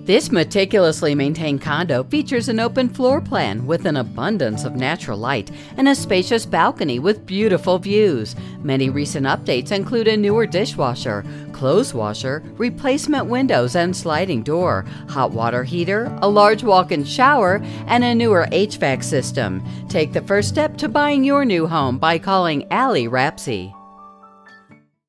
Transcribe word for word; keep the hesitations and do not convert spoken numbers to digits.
This meticulously maintained condo features an open floor plan with an abundance of natural light and a spacious balcony with beautiful views. Many recent updates include a newer dishwasher, clothes washer, replacement windows and sliding door, hot water heater, a large walk-in shower, and a newer H V A C system. Take the first step to buying your new home by calling Allie Rapsey.